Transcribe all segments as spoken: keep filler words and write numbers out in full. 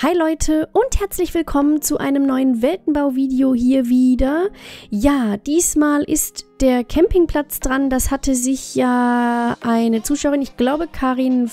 Hi Leute und herzlich willkommen zu einem neuen Weltenbau-Video hier wieder. Ja, diesmal ist der Campingplatz dran. Das hatte sich ja eine Zuschauerin, ich glaube Karin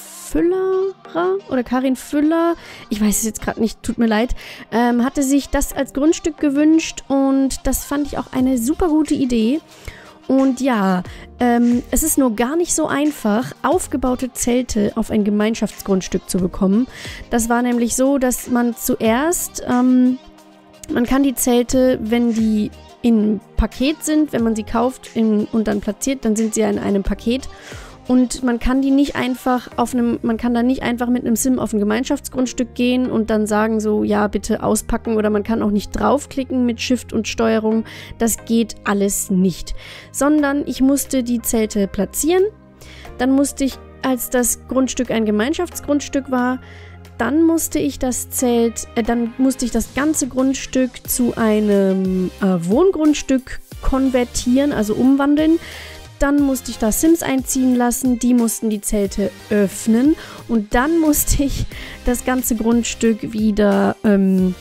Füller oder Karin Füller, ich weiß es jetzt gerade nicht, tut mir leid, ähm, hatte sich das als Grundstück gewünscht und das fand ich auch eine super gute Idee. Und ja, ähm, es ist nur gar nicht so einfach, aufgebaute Zelte auf ein Gemeinschaftsgrundstück zu bekommen. Das war nämlich so, dass man zuerst, ähm, man kann die Zelte, wenn die in Paket sind, wenn man sie kauft in, und dann platziert, dann sind sie ja in einem Paket. Und man kann die nicht einfach auf einem, man kann da nicht einfach mit einem Sim auf ein Gemeinschaftsgrundstück gehen und dann sagen so, ja, bitte auspacken, oder man kann auch nicht draufklicken mit Shift und Steuerung. Das geht alles nicht. Sondern ich musste die Zelte platzieren. Dann musste ich, als das Grundstück ein Gemeinschaftsgrundstück war, dann musste ich das Zelt, äh, dann musste ich das ganze Grundstück zu einem äh, Wohngrundstück konvertieren, also umwandeln. Dann musste ich da Sims einziehen lassen, die mussten die Zelte öffnen und dann musste ich das ganze Grundstück wieder, ähm,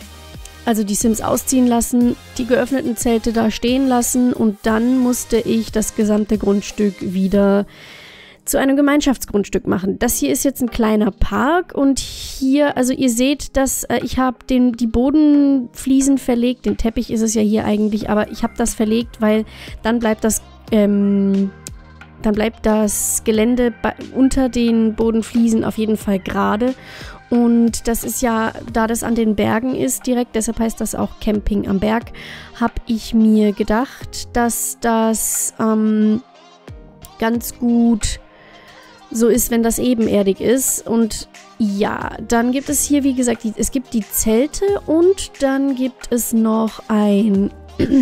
also die Sims ausziehen lassen, die geöffneten Zelte da stehen lassen und dann musste ich das gesamte Grundstück wieder zu einem Gemeinschaftsgrundstück machen. Das hier ist jetzt ein kleiner Park und hier, also ihr seht, dass äh, ich habe den die Bodenfliesen verlegt, den Teppich ist es ja hier eigentlich, aber ich habe das verlegt, weil dann bleibt das Ähm, dann bleibt das Gelände unter den Bodenfliesen auf jeden Fall gerade. Und das ist ja, da das an den Bergen ist direkt, deshalb heißt das auch Camping am Berg, habe ich mir gedacht, dass das ähm, ganz gut so ist, wenn das ebenerdig ist. Und ja, dann gibt es hier, wie gesagt, die, es gibt die Zelte und dann gibt es noch ein,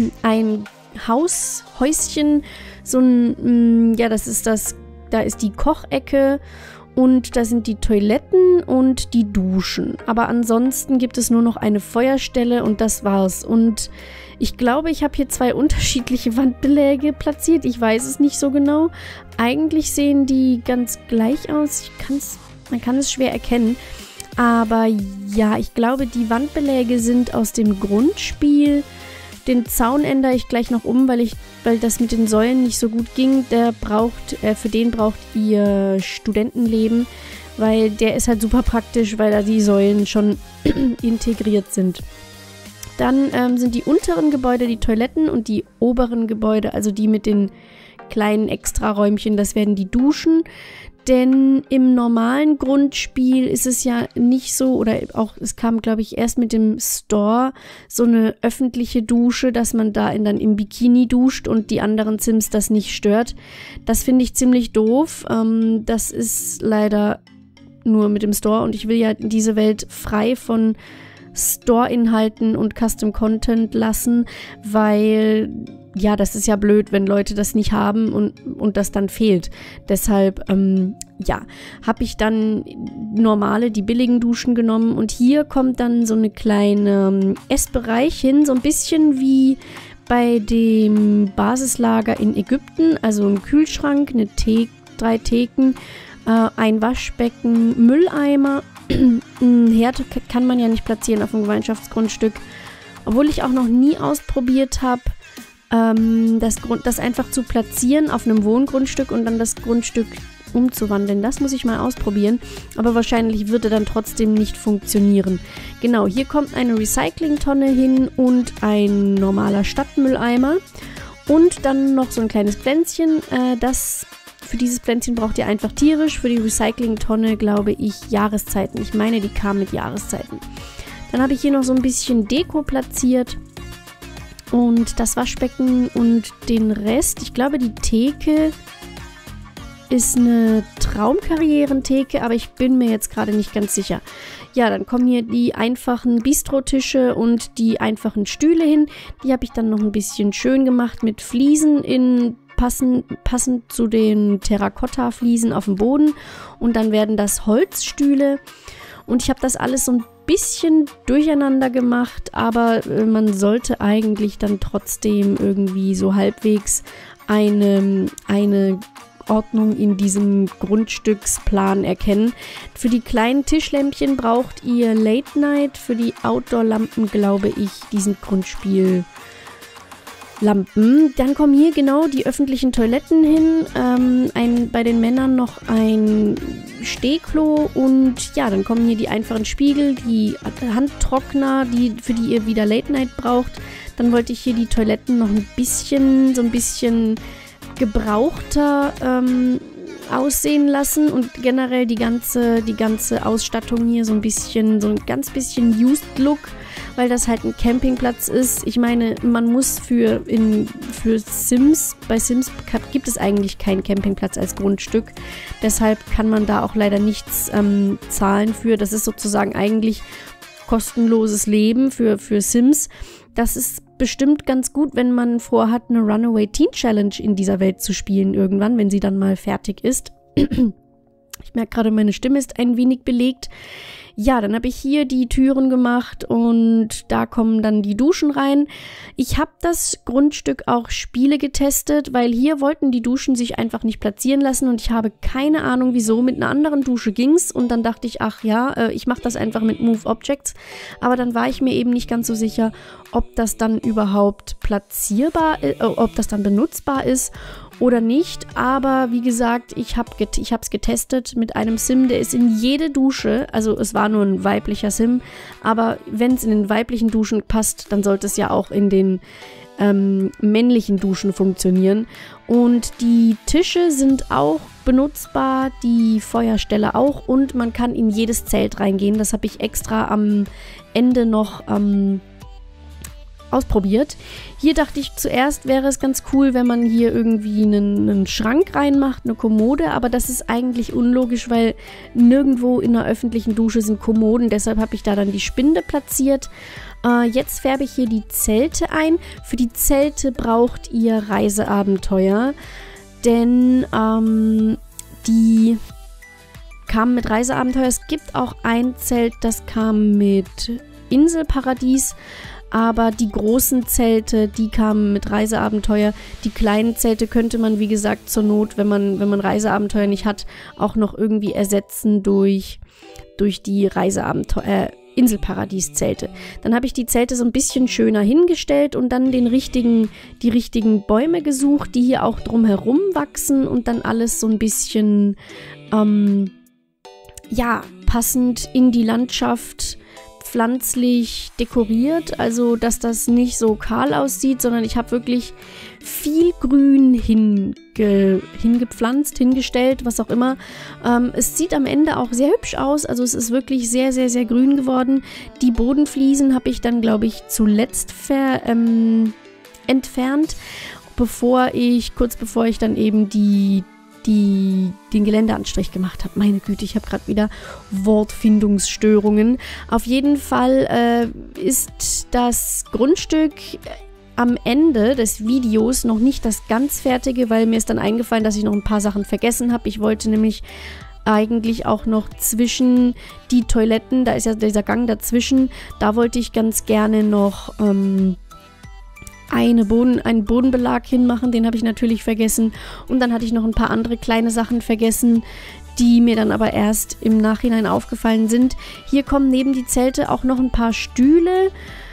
ein Haus, Häuschen, so ein, ja, das ist das, da ist die Kochecke und da sind die Toiletten und die Duschen. Aber ansonsten gibt es nur noch eine Feuerstelle und das war's. Und ich glaube, ich habe hier zwei unterschiedliche Wandbeläge platziert. Ich weiß es nicht so genau. Eigentlich sehen die ganz gleich aus. Ich kann's, man kann es schwer erkennen. Aber ja, ich glaube, die Wandbeläge sind aus dem Grundspiel. Den Zaun ändere ich gleich noch um, weil ich, weil das mit den Säulen nicht so gut ging. Der braucht, äh, für den braucht ihr Studentenleben, weil der ist halt super praktisch, weil da die Säulen schon integriert sind. Dann ähm, sind die unteren Gebäude die Toiletten und die oberen Gebäude, also die mit den kleinen Extraräumchen, das werden die Duschen. Denn im normalen Grundspiel ist es ja nicht so, oder auch, es kam, glaube ich, erst mit dem Store so eine öffentliche Dusche, dass man da in, dann im Bikini duscht und die anderen Sims das nicht stört. Das finde ich ziemlich doof. Ähm, das ist leider nur mit dem Store und ich will ja diese Welt frei von Store-Inhalten und Custom-Content lassen, weil ja, das ist ja blöd, wenn Leute das nicht haben und, und das dann fehlt. Deshalb, ähm, ja, habe ich dann normale, die billigen Duschen genommen und hier kommt dann so eine kleine ähm, Essbereich hin, so ein bisschen wie bei dem Basislager in Ägypten, also ein Kühlschrank, eine The- drei Theken, äh, ein Waschbecken, Mülleimer. Ein Herd kann man ja nicht platzieren auf dem Gemeinschaftsgrundstück, obwohl ich auch noch nie ausprobiert habe, ähm, das, Grund, das einfach zu platzieren auf einem Wohngrundstück und dann das Grundstück umzuwandeln. Das muss ich mal ausprobieren, aber wahrscheinlich würde dann trotzdem nicht funktionieren. Genau, hier kommt eine Recyclingtonne hin und ein normaler Stadtmülleimer und dann noch so ein kleines Pflänzchen, äh, das Für dieses Pflänzchen braucht ihr einfach tierisch. Für die Recyclingtonne glaube ich Jahreszeiten. Ich meine, die kam mit Jahreszeiten. Dann habe ich hier noch so ein bisschen Deko platziert. Und das Waschbecken und den Rest. Ich glaube, die Theke ist eine Traumkarrierentheke, aber ich bin mir jetzt gerade nicht ganz sicher. Ja, dann kommen hier die einfachen Bistrotische und die einfachen Stühle hin. Die habe ich dann noch ein bisschen schön gemacht mit Fliesen in Passend, passend zu den Terrakotta-Fliesen auf dem Boden und dann werden das Holzstühle und ich habe das alles so ein bisschen durcheinander gemacht, aber äh, man sollte eigentlich dann trotzdem irgendwie so halbwegs eine, eine Ordnung in diesem Grundstücksplan erkennen. Für die kleinen Tischlämpchen braucht ihr Late Night, für die Outdoor-Lampen glaube ich diesen Grundspiel Lampen. Dann kommen hier genau die öffentlichen Toiletten hin. Ähm, ein, bei den Männern noch ein Stehklo und ja, dann kommen hier die einfachen Spiegel, die Handtrockner, die, für die ihr wieder Late Night braucht. Dann wollte ich hier die Toiletten noch ein bisschen, so ein bisschen gebrauchter ähm, aussehen lassen und generell die ganze, die ganze Ausstattung hier so ein bisschen, so ein ganz bisschen Used Look, weil das halt ein Campingplatz ist. Ich meine, man muss für, in, für Sims, bei Sims gibt es eigentlich keinen Campingplatz als Grundstück. Deshalb kann man da auch leider nichts ähm, zahlen für. Das ist sozusagen eigentlich kostenloses Leben für, für Sims. Das ist bestimmt ganz gut, wenn man vorhat, eine Runaway Teen Challenge in dieser Welt zu spielen irgendwann, wenn sie dann mal fertig ist. Ich merke gerade, meine Stimme ist ein wenig belegt. Ja, dann habe ich hier die Türen gemacht und da kommen dann die Duschen rein. Ich habe das Grundstück auch Spiele getestet, weil hier wollten die Duschen sich einfach nicht platzieren lassen und ich habe keine Ahnung wieso. Mit einer anderen Dusche ging's und dann dachte ich, ach ja, äh, ich mache das einfach mit Move Objects. Aber dann war ich mir eben nicht ganz so sicher, ob das dann überhaupt platzierbar ist, äh, ob das dann benutzbar ist oder nicht, aber wie gesagt, ich habe get ich habe es getestet mit einem Sim, der ist in jede Dusche, also es war nur ein weiblicher Sim, aber wenn es in den weiblichen Duschen passt, dann sollte es ja auch in den ähm, männlichen Duschen funktionieren. Und die Tische sind auch benutzbar, die Feuerstelle auch und man kann in jedes Zelt reingehen. Das habe ich extra am Ende noch ähm, ausprobiert. Hier dachte ich zuerst, wäre es ganz cool, wenn man hier irgendwie einen, einen Schrank reinmacht, eine Kommode, aber das ist eigentlich unlogisch, weil nirgendwo in einer öffentlichen Dusche sind Kommoden, deshalb habe ich da dann die Spinde platziert. Äh, jetzt färbe ich hier die Zelte ein. Für die Zelte braucht ihr Reiseabenteuer, denn ähm, die kamen mit Reiseabenteuer. Es gibt auch ein Zelt, das kam mit Inselparadies. Aber die großen Zelte, die kamen mit Reiseabenteuer. Die kleinen Zelte könnte man, wie gesagt, zur Not, wenn man, wenn man Reiseabenteuer nicht hat, auch noch irgendwie ersetzen durch, durch die Reiseabenteuer, äh, Inselparadies-Zelte. Dann habe ich die Zelte so ein bisschen schöner hingestellt und dann den richtigen, die richtigen Bäume gesucht, die hier auch drumherum wachsen und dann alles so ein bisschen, ähm, ja, passend in die Landschaft pflanzlich dekoriert, also dass das nicht so kahl aussieht, sondern ich habe wirklich viel Grün hinge hingepflanzt, hingestellt, was auch immer. Ähm, es sieht am Ende auch sehr hübsch aus, also es ist wirklich sehr, sehr, sehr grün geworden. Die Bodenfliesen habe ich dann, glaube ich, zuletzt ver, ähm, entfernt, bevor ich, kurz bevor ich dann eben die Die, den Geländeanstrich gemacht habe. Meine Güte, ich habe gerade wieder Wortfindungsstörungen. Auf jeden Fall äh, ist das Grundstück am Ende des Videos noch nicht das ganz fertige, weil mir ist dann eingefallen, dass ich noch ein paar Sachen vergessen habe. Ich wollte nämlich eigentlich auch noch zwischen die Toiletten, da ist ja dieser Gang dazwischen, da wollte ich ganz gerne noch ähm, Eine Boden, einen Bodenbelag hinmachen, den habe ich natürlich vergessen. Und dann hatte ich noch ein paar andere kleine Sachen vergessen, die mir dann aber erst im Nachhinein aufgefallen sind. Hier kommen neben die Zelte auch noch ein paar Stühle.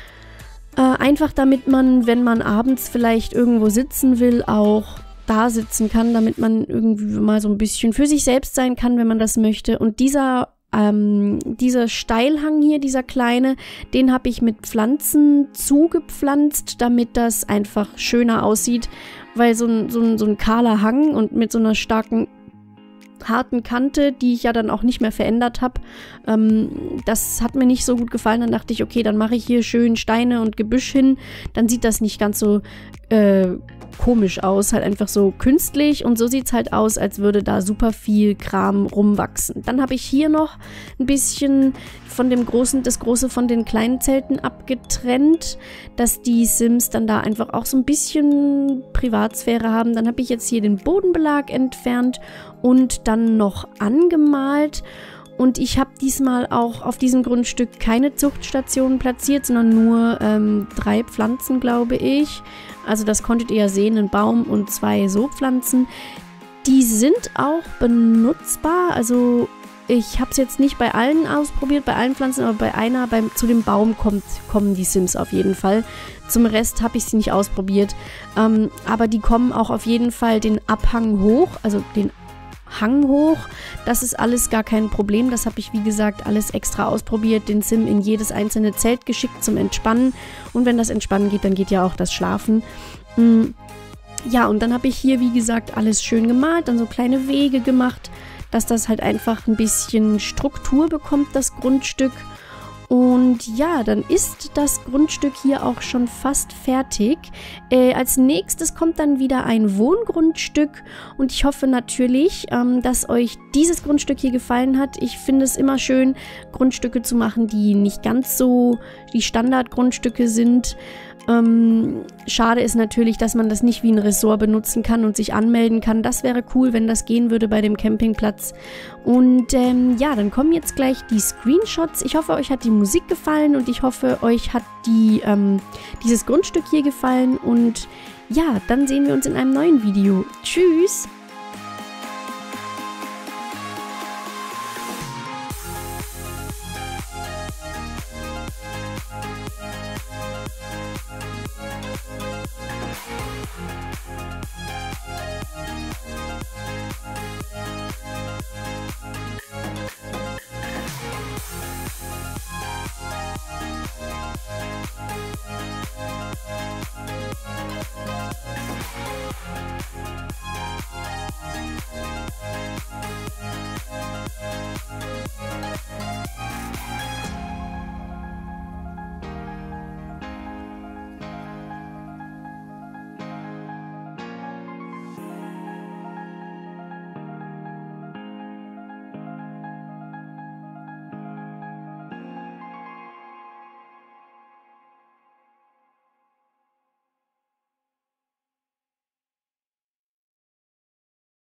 Äh, einfach damit man, wenn man abends vielleicht irgendwo sitzen will, auch da sitzen kann, damit man irgendwie mal so ein bisschen für sich selbst sein kann, wenn man das möchte. Und dieser Ähm, dieser Steilhang hier, dieser kleine, den habe ich mit Pflanzen zugepflanzt, damit das einfach schöner aussieht, weil so ein, so ein, so ein kahler Hang und mit so einer starken, harten Kante, die ich ja dann auch nicht mehr verändert habe, ähm, das hat mir nicht so gut gefallen. Dann dachte ich, okay, dann mache ich hier schön Steine und Gebüsch hin, dann sieht das nicht ganz so äh, komisch aus, halt einfach so künstlich und so sieht es halt aus, als würde da super viel Kram rumwachsen. Dann habe ich hier noch ein bisschen von dem großen, das große von den kleinen Zelten abgetrennt, dass die Sims dann da einfach auch so ein bisschen Privatsphäre haben. Dann habe ich jetzt hier den Bodenbelag entfernt und dann noch angemalt. Und ich habe diesmal auch auf diesem Grundstück keine Zuchtstationen platziert, sondern nur ähm, drei Pflanzen, glaube ich. Also das konntet ihr ja sehen, ein Baum und zwei Sopflanzen. Die sind auch benutzbar, also ich habe es jetzt nicht bei allen ausprobiert, bei allen Pflanzen, aber bei einer, beim, zu dem Baum kommt, kommen die Sims auf jeden Fall. Zum Rest habe ich sie nicht ausprobiert, ähm, aber die kommen auch auf jeden Fall den Abhang hoch, also den Hang hoch. Das ist alles gar kein Problem, das habe ich wie gesagt alles extra ausprobiert, den Sim in jedes einzelne Zelt geschickt zum Entspannen und wenn das Entspannen geht, dann geht ja auch das Schlafen. Mhm. Ja, und dann habe ich hier wie gesagt alles schön gemalt, dann so kleine Wege gemacht, dass das halt einfach ein bisschen Struktur bekommt, das Grundstück. Und ja, dann ist das Grundstück hier auch schon fast fertig. Äh, als nächstes kommt dann wieder ein Wohngrundstück und ich hoffe natürlich, ähm, dass euch dieses Grundstück hier gefallen hat. Ich finde es immer schön, Grundstücke zu machen, die nicht ganz so die Standardgrundstücke sind. Ähm, schade ist natürlich, dass man das nicht wie ein Ressort benutzen kann und sich anmelden kann. Das wäre cool, wenn das gehen würde bei dem Campingplatz. Und ähm, ja, dann kommen jetzt gleich die Screenshots. Ich hoffe, euch hat die Musik gefallen und ich hoffe, euch hat die, ähm, dieses Grundstück hier gefallen. Und ja, dann sehen wir uns in einem neuen Video. Tschüss!